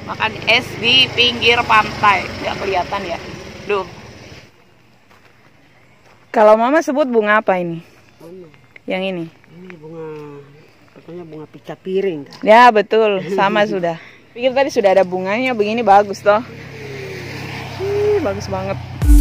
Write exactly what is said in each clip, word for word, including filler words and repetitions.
Makan es di pinggir pantai. Nggak kelihatan ya. Duh. Kalau mama sebut bunga apa ini? Ano? Yang ini? Ini bunga, katanya bunga pica piring kan? Ya betul, sama sudah. Pikir tadi sudah ada bunganya, begini bagus toh. Ih, bagus banget.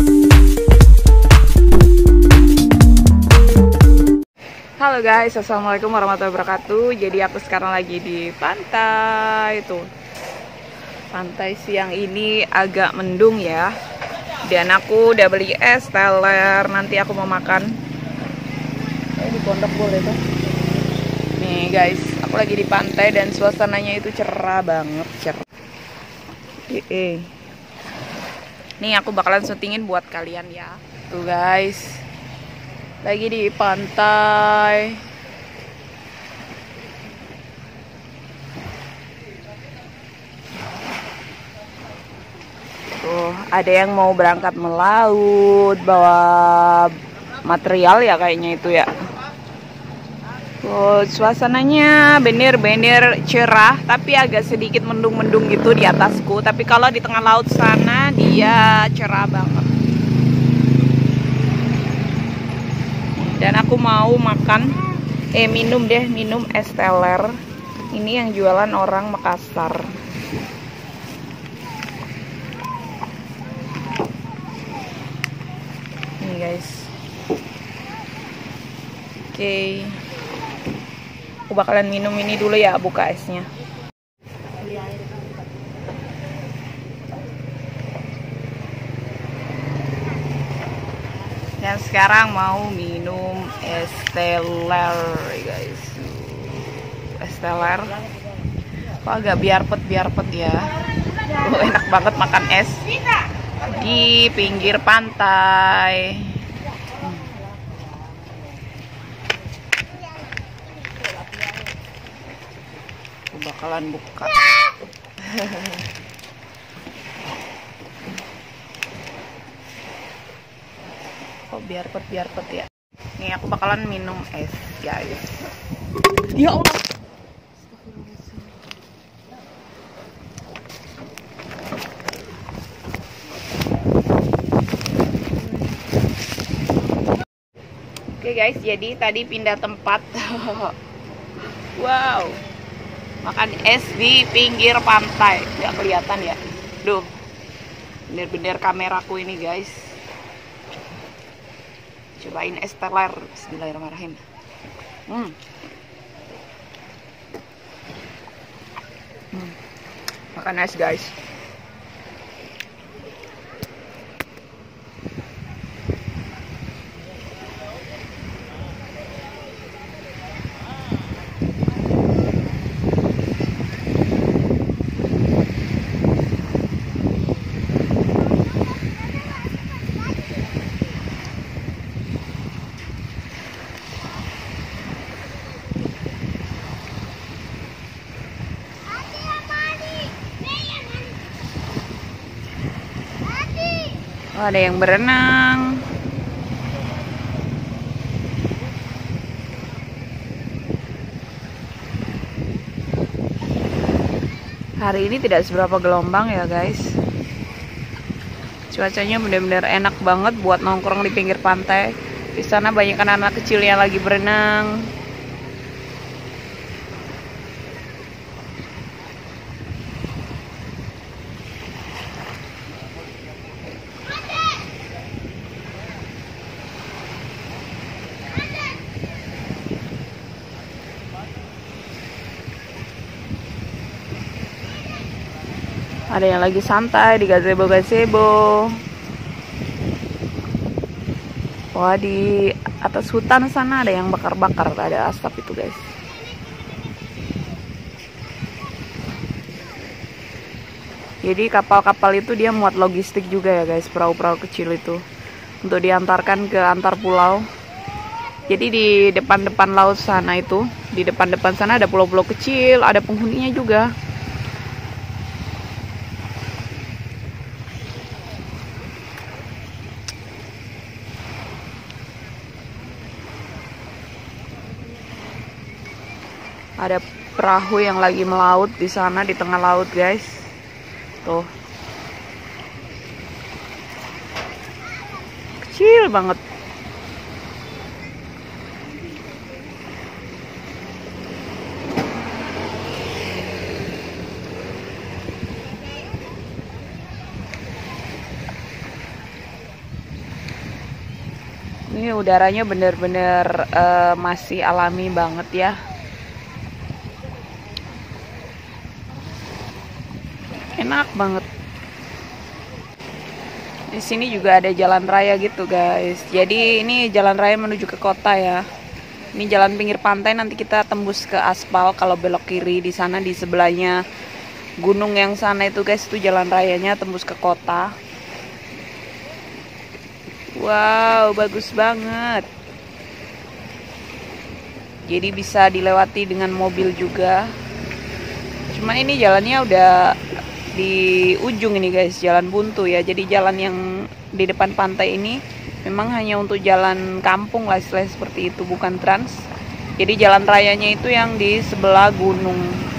Halo guys, assalamualaikum warahmatullahi wabarakatuh. Jadi aku sekarang lagi di pantai tuh. Pantai siang ini agak mendung ya. Dan aku udah beli es teler. Nanti aku mau makan. Eh, di pondok boleh tuh. Nih guys, aku lagi di pantai dan suasananya itu cerah banget, cerah. Eh, nih aku bakalan syutingin buat kalian ya. Tuh guys, lagi di pantai. Tuh, ada yang mau berangkat melaut, bawa material ya kayaknya itu ya. Tuh, suasananya bener-bener cerah, tapi agak sedikit mendung-mendung gitu di atasku. Tapi kalau di tengah laut sana, dia cerah banget. Dan aku mau makan, eh minum deh, minum es teler. Ini yang jualan orang Makassar. Nih guys. Oke. Okay. Aku bakalan minum ini dulu ya, buka esnya. Dan sekarang mau minum es teler guys. Es teler. Kok agak biarpet-biarpet ya. Oh, enak banget makan es di pinggir pantai. Aku bakalan buka. Oh, biarpet-biarpet ya. Nih aku bakalan minum es guys. Ya Allah. Oke guys, jadi tadi pindah tempat. Wow, makan es di pinggir pantai. Nggak kelihatan ya. Duh, bener-bener kameraku ini guys. Cobain es teler. Bismillahirrahmanirrahim. Hmm. Hmm. Makan es guys. Oh, ada yang berenang. Hari ini tidak seberapa gelombang ya guys. Cuacanya benar-benar enak banget buat nongkrong di pinggir pantai. Di sana banyak anak-anak kecil yang lagi berenang. Ada yang lagi santai di gazebo-gazebo. Wah, di atas hutan sana ada yang bakar-bakar, ada asap itu guys. Jadi kapal-kapal itu dia muat logistik juga ya guys, perahu-perahu kecil itu. Untuk diantarkan ke antar pulau. Jadi di depan-depan laut sana itu, di depan-depan sana ada pulau-pulau kecil, ada penghuninya juga. Ada perahu yang lagi melaut di sana di tengah laut guys. Tuh. Kecil banget. Ini udaranya bener-bener uh, masih alami banget ya. Enak banget. Di sini juga ada jalan raya gitu guys. Jadi ini jalan raya menuju ke kota ya. Ini jalan pinggir pantai, nanti kita tembus ke aspal kalau belok kiri. Di sana di sebelahnya gunung yang sana itu guys, itu jalan rayanya tembus ke kota. Wow, bagus banget. Jadi bisa dilewati dengan mobil juga. Cuman ini jalannya udah di ujung ini guys, jalan buntu ya. Jadi jalan yang di depan pantai ini memang hanya untuk jalan kampung lah, istilahnya seperti itu, bukan trans. Jadi jalan rayanya itu yang di sebelah gunung.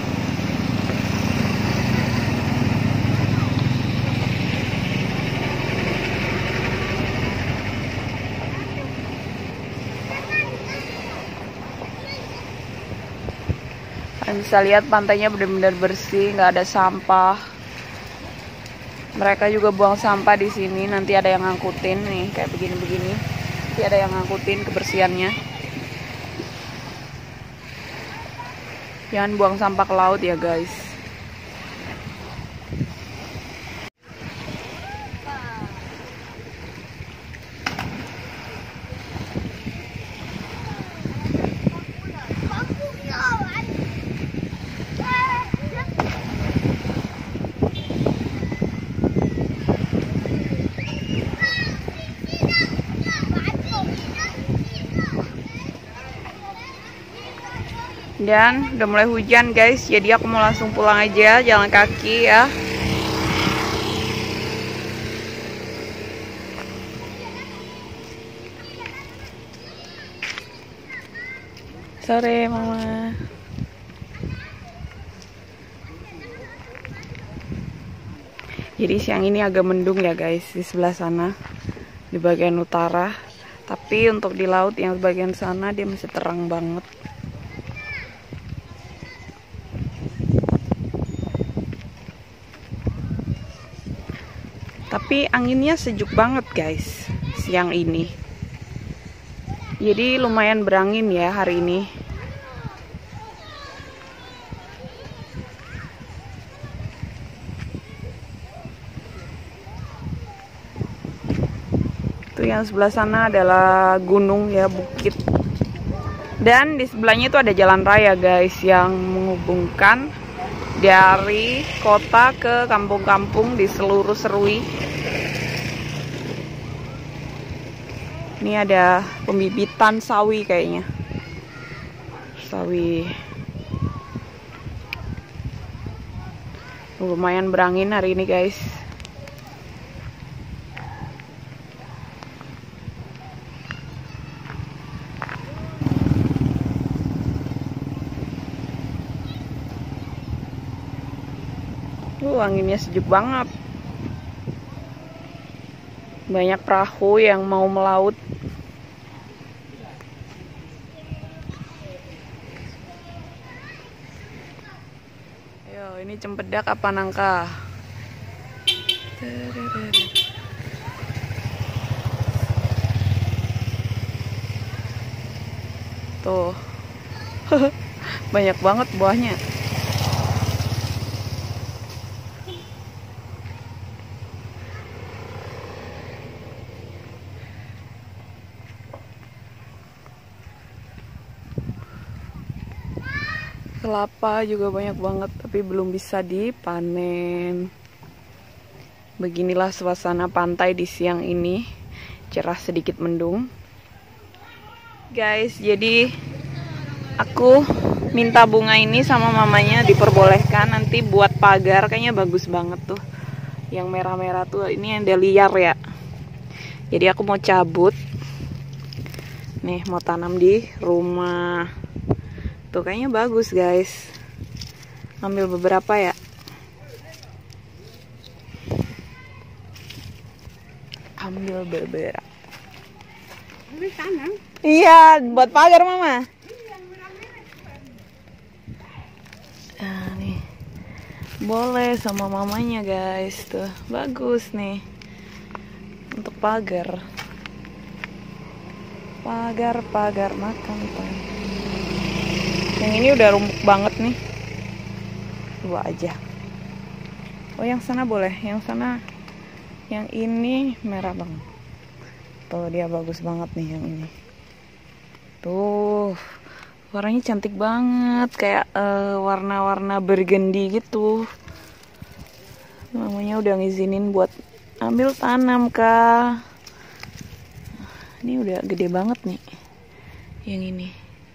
Kalian bisa lihat pantainya benar-benar bersih, nggak ada sampah. Mereka juga buang sampah di sini, nanti ada yang ngangkutin nih, kayak begini-begini. Nanti ada yang ngangkutin kebersihannya. Jangan buang sampah ke laut ya guys. Dan udah mulai hujan guys, jadi aku mau langsung pulang aja, jalan kaki ya. Sore mama. Jadi siang ini agak mendung ya guys di sebelah sana, di bagian utara. Tapi untuk di laut yang bagian sana dia masih terang banget. Tapi anginnya sejuk banget guys siang ini. Jadi lumayan berangin ya hari ini. Itu yang sebelah sana adalah gunung ya, bukit. Dan di sebelahnya itu ada jalan raya guys yang menghubungkan dari kota ke kampung-kampung di seluruh Serui. Ini ada pembibitan sawi kayaknya. Sawi. Lumayan berangin hari ini guys. Uh, anginnya sejuk banget. Banyak perahu yang mau melaut. Ayo, ini cempedak apa nangka? Tuh. Banyak banget buahnya. Kelapa juga banyak banget, tapi belum bisa dipanen. Beginilah suasana pantai di siang ini, cerah sedikit mendung. Guys, jadi aku minta bunga ini sama mamanya diperbolehkan nanti buat pagar, kayaknya bagus banget tuh. Yang merah-merah tuh, ini yang liar ya. Jadi aku mau cabut. Nih, mau tanam di rumah. Tuh kayaknya bagus guys. Ambil beberapa ya. ambil beberapa. Ini tanam. Iya, buat pagar mama. Nah, nih. Boleh sama mamanya guys, tuh bagus nih untuk pagar. Pagar, pagar makan Pak. Yang ini udah rumpuk banget nih. Dua aja. Oh yang sana boleh, yang sana, yang ini merah banget. Tuh dia bagus banget nih yang ini. Tuh warnanya cantik banget, kayak uh, warna-warna burgundy gitu. Mamanya udah ngizinin buat ambil tanam kak. Ini udah gede banget nih yang ini.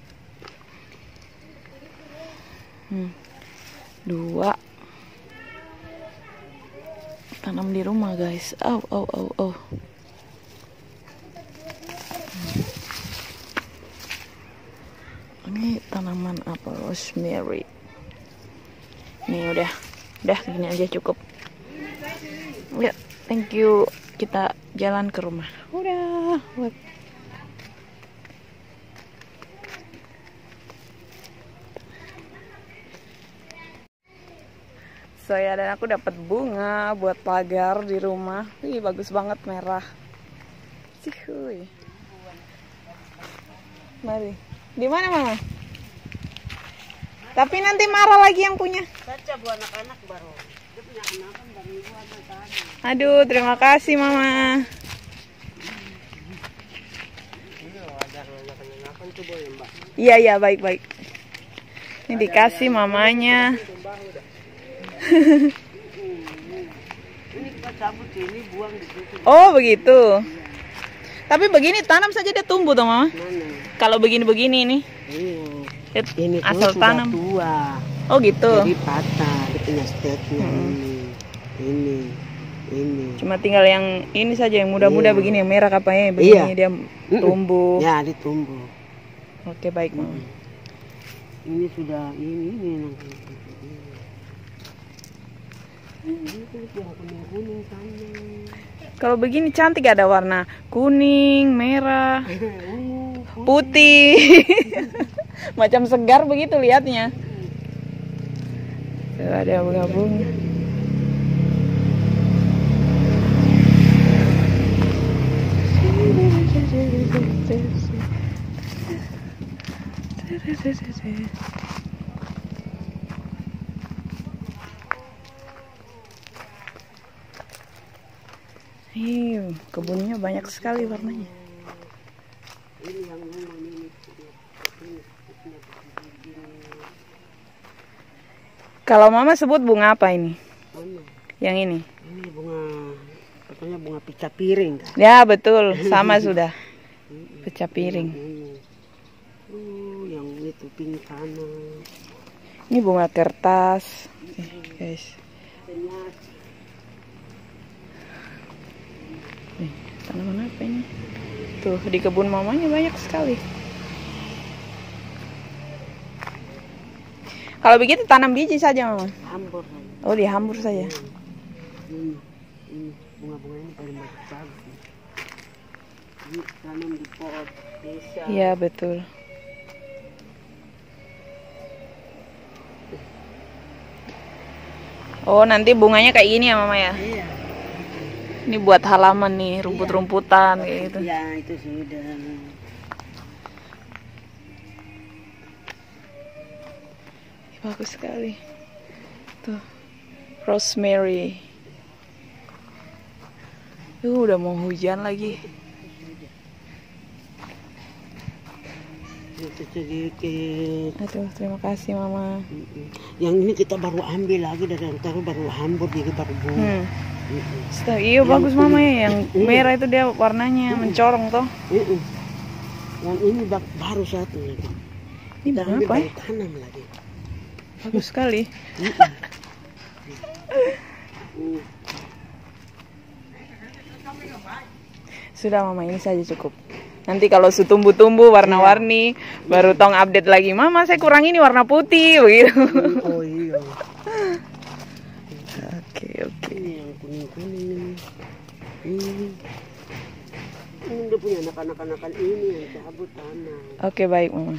Hmm. Dua tanam di rumah guys. Oh oh oh oh. Ini tanaman apa? Rosemary. Nih udah, udah gini aja cukup. Ya, thank you. Kita jalan ke rumah. Udah. Wait. So ya, dan aku dapat bunga buat pagar di rumah. Wih, bagus banget merah. Cihuy. Mari. Di mana mama? Tapi nanti marah lagi yang punya. Saja buat anak-anak baru. Dia punya anak kan baru ibu ada tanah. Aduh, terima kasih mama. Ini ada anak-anak tuh boleh mbak. Iya iya baik-baik. Ini dikasih mamanya. Ini kita cabut ini buang di situ. Oh begitu. Tapi begini tanam saja dia tumbuh toh mama. Mana? Kalau begini-begini nih. Iya. Ini tuh asal sudah tanam. tua. Oh gitu. Jadi patah, dia punya steknya Hmm. ini, ini, ini. Cuma tinggal yang ini saja yang muda-muda Iya. begini yang merah kapanya begini Iya. dia tumbuh. Ya, dia tumbuh. Oke baik mama. Ini sudah ini ini nanti. Ini tuh yang kuning-kuning sana. Kalau begini cantik ada warna kuning, merah, Ungu. putih. Macam segar begitu lihatnya. Tuh ada bunga-bunga. Ih, kebunnya banyak sekali warnanya. Ini yang memang ini. Kalau mama sebut bunga apa ini? Mana? Yang ini? Ini bunga, katanya bunga pecah piring kan? Ya betul, sama sudah. Pecah piring. Ini. Oh, yang itu pink sana. Ini bunga kertas. Eh, guys. Nih, tanaman apa ini? Tuh, di kebun mamanya banyak sekali. Kalau begitu tanam biji saja, Mama. Hambur. Oh, dihambur saja. Ini, ini bunga-bunga ini paling bagus. Ini tanam di pot desa. Iya, betul. Oh, nanti bunganya kayak gini ya, Mama ya? Iya. Ini buat halaman nih, rumput-rumputan kayak gitu. Ya, itu sudah. Bagus sekali. Tuh, rosemary. Tuh, udah mau hujan lagi. Itu sedikit. Aduh, terima kasih Mama. Yang ini kita baru ambil lagi dari antara baru hambur jadi baru bunga. Hmm. Setelah, iya bagus Mama ya, yang merah itu dia warnanya mencorong toh. Yang ini baru satu lagi. Ini Kita bunga ambil apa ya? baru tanam lagi. Bagus sekali. Sudah Mama, ini saja cukup. Nanti kalau tumbuh-tumbuh warna-warni, baru tong update lagi. Mama, saya kurang ini warna putih begitu. Oh iya. Oke, oke. Ini yang kuning-kuning. Ini. Ini udah punya anak-anak ini yang cabut tanah. Oke, baik, Mama.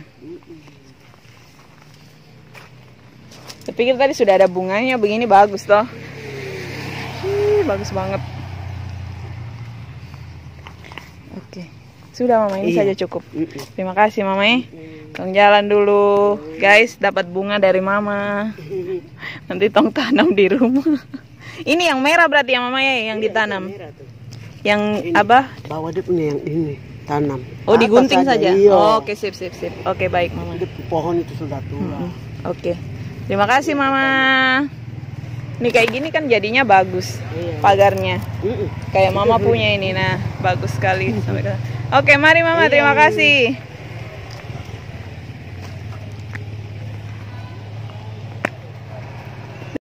Saya pikir tadi sudah ada bunganya, begini bagus toh. Ih, bagus banget. Oke. Sudah, Mama, ini Iya. saja cukup. Terima kasih, Mama. Tong jalan dulu. Guys, dapat bunga dari Mama. Nanti tong tanam di rumah. Ini yang merah berarti ya, Mama ya, yang Iya, ditanam. yang merah tuh. Yang Ini. apa? Bawah dia punya yang ini tanam. Oh, Atas digunting saja. Iya. Oh, oke, sip sip sip. Oke, baik, Mama. Dia pohon itu sudah tua. Oke. Terima kasih, Mama. Ini kayak gini kan jadinya bagus. Iya. Pagarnya. Mm-mm. Kayak Mama punya ini. Nah, bagus sekali. Sampai ke- Oke, mari Mama. Iya, Terima iya. kasih.